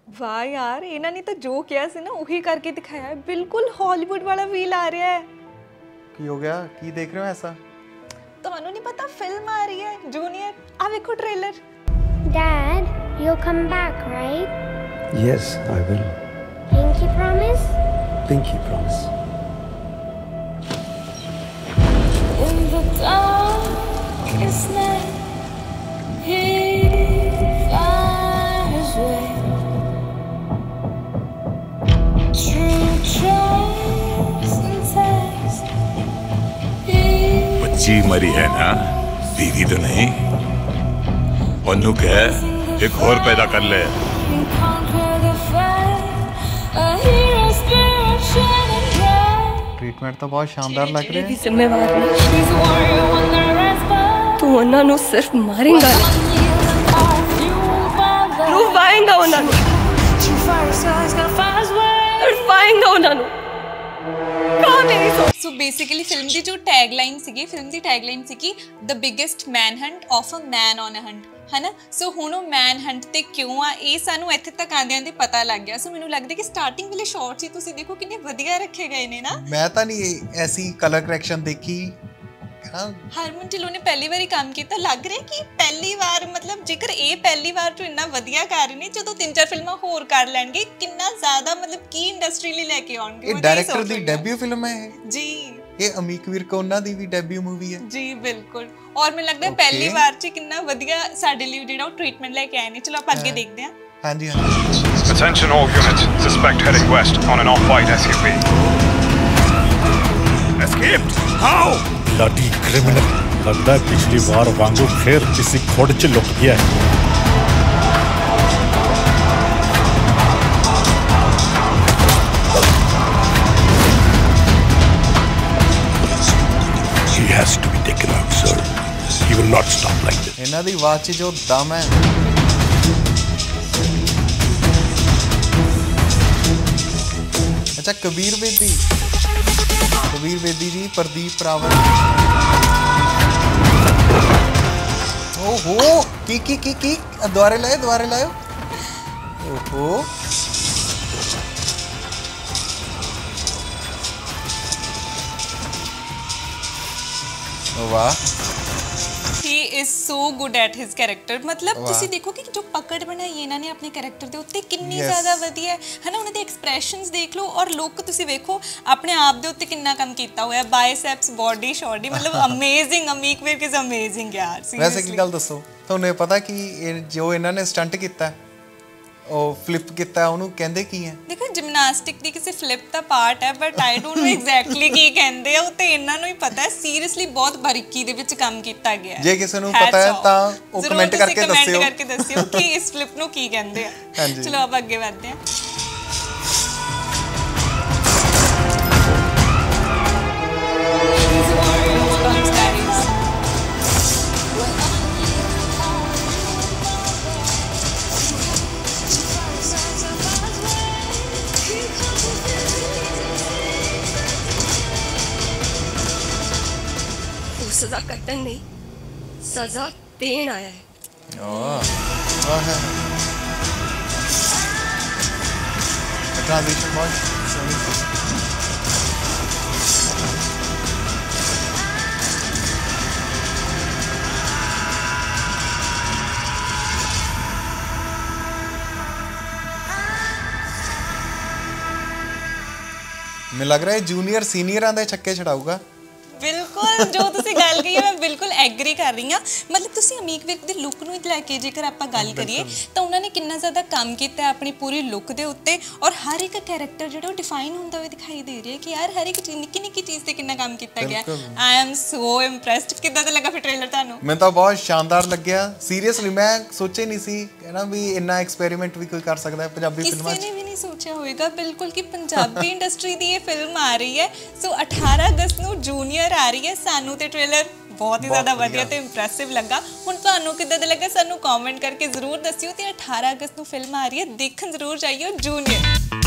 वाह यार, इन्हां ने तो जो किया सी ना उही करके दिखाया है। बिल्कुल हॉलीवुड वाला फील आ रहा है। की हो गया? की देख रहे हो ऐसा? ਤੁਹਾਨੂੰ नहीं पता फिल्म आ रही है जूनियर। आ देखो trailer. Dad, you'll come back, right? Yes, I will. Pinky promise? Pinky promise. In the darkest night, he flies away. True trust and test. बच्ची मरी है ना, बीवी तो नहीं। ओनू कह एक और पैदा कर ले। ट्रीटमेंट तो बहुत शानदार लग रही है। जिम्मेवार तू उन्होंने सिर्फ मारेगा, रुवाएगा उन्होंने, तड़पाएगा उन्होंने। सो बेसिकली फिल्म की जो टैगलाइन सीगी, फिल्म की टैगलाइन सीगी the biggest man hunt of a man on a hunt, है ना। सो हुण मैन हंट ते क्यों आ, ये सानू इत्थे तक आंदे आंदे पता लग गया। सो मैनू लगदा कि स्टार्टिंग वाले शॉट्स ही तुसीं देखो कितने वधिया रखे गए ने ना। मैं तो नहीं ऐसी कलर करेक्शन देखी। हरमन ढिल्लों ने पहली बार काम किया, लग रहा है कि पहली बार, मतलब जेकर ये पहली बार जो इन्ना वधिया कर रहे ने, जो 3-4 फिल्मां होर कर लेंगे कितना ज्यादा मतलब की इंडस्ट्री ले लेके आउणगे। ये डायरेक्टर दी डेब्यू फिल्म है जी। ये अमीक वीर को उन्हां दी भी डेब्यू मूवी है जी बिल्कुल। और मैं लगदा है पहली बार च कितना वधिया साडे लिए जेड़ा ट्रीटमेंट लेके आए ने। चलो आप आगे देखते हैं। हां जी हां। Attention all units, suspect heading west on an off-white SUV. Escaped? How? Bloody criminal. लगता है पिछली बार वांगू फिर किसी खोड़ च लुक गया है। He has to be taken out, sir. He will not stop like this. इन्हां दी आवाज च जो दम है। अच्छा कबीर बेदी जी, प्रदीप रावल। ओहो की द्वारे लाए। ओहो वाह। He is so good at his character। मतलब ਤੁਸੀਂ ਦੇਖੋ ਕਿ ਜੋ ਪਕੜ ਬਣਾਈ ਇਹਨਾਂ ਨੇ ਆਪਣੇ ਕੈਰੈਕਟਰ ਦੇ ਉੱਤੇ ਕਿੰਨੀ ਜ਼ਿਆਦਾ ਵਧੀਆ ਹੈ ਨਾ। ਉਹਨਾਂ ਦੇ ਐਕਸਪ੍ਰੈਸ਼ਨਸ ਦੇਖ ਲਓ ਔਰ ਲੁੱਕ ਤੁਸੀਂ ਵੇਖੋ, ਆਪਣੇ ਆਪ ਦੇ ਉੱਤੇ ਕਿੰਨਾ ਕੰਮ ਕੀਤਾ ਹੋਇਆ। ਬਾਇਸੈਪਸ, ਬੋਡੀ ਸ਼ਾਡੀ, मतलब ਅਮੇਜ਼ਿੰਗ। ਅਮੀਕ ਵੀਰ ਇਜ਼ ਅਮੇਜ਼ਿੰਗ यार। ਵੈਸੇ ਕੀ ਗੱਲ ਦੱਸੋ, ਤੁਹਾਨੂੰ ਇਹ ਪਤਾ ਕਿ ਇਹ ਜੋ ਇਹਨਾਂ ਨੇ ਸਟੰਟ ਕੀਤਾ, ਉਹ ਫਲਿਪ ਕੀਤਾ, ਉਹਨੂੰ ਕਹਿੰਦੇ ਕੀ ਹੈ? देखो जिमनास्टिक दी किसी फ्लिप दा पार्ट है, but I don't know exactly की कहंदे आ। उत्ते इन्हां नूं ही पता है। सीरियसली बहुत बारीकी दे विच काम कीता गया है। जे किसी नूं पता है तां ਉਹ कमेंट करके दस्सियो। कमेंट करके दस्सियो कि इस फ्लिप नूं की कहंदे आ। चलो अब आगे बढ़ते हैं। सजा कटन नहीं, सजा देन आया है। ट्रांजिशन बहुत सोनी। मैं लग रहा है जूनियर सीनियर दे छक्के छड़ाऊगा। बिल्कुल जो तुसी गल कही है मैं बिल्कुल एग्री कर रही हाँ। मतलब तुसी अमीक वीर दी लुक नूं लैके जेकर आपां गल करिए तो उन्होंने कितना ज़्यादा काम किया अपनी पूरी लुक दे उत्ते, और हर एक कैरेक्टर जो डिफाइन होंदा हुआ दिखाई दे रही है कि यार हर एक निक्की निक्की चीज़ ते कितना काम किया गया। I am so इम्प्रैस्ड। किद्दां दा लगा फिर ट्रेलर तुहानूं? मैं तो बहुत शानदार लग्या। सीरियसली मैं सोचे नहीं सी ना भी इन्ना एक्सपेरिमेंट भी कोई कर सकता है पंजाबी फिल्मां च। किसी ने भी नहीं सोचा होएगा बिल्कुल कि पंजाबी इंडस्ट्री दी ये फिल्म आ रही है। सो 18 अगस्त नूं जूनियर आ रही है। सानू ते ट्रेलर बहुत ही ज़्यादा वधिया ते इंप्रैसिव लगा। हुण तुहानूं किद्दां दा लगा सानू कमेंट करके जरूर दस्सियो। ते 18 अगस्त नूं फिल्म आ रही है, देखण जरूर जाइयो जूनियर।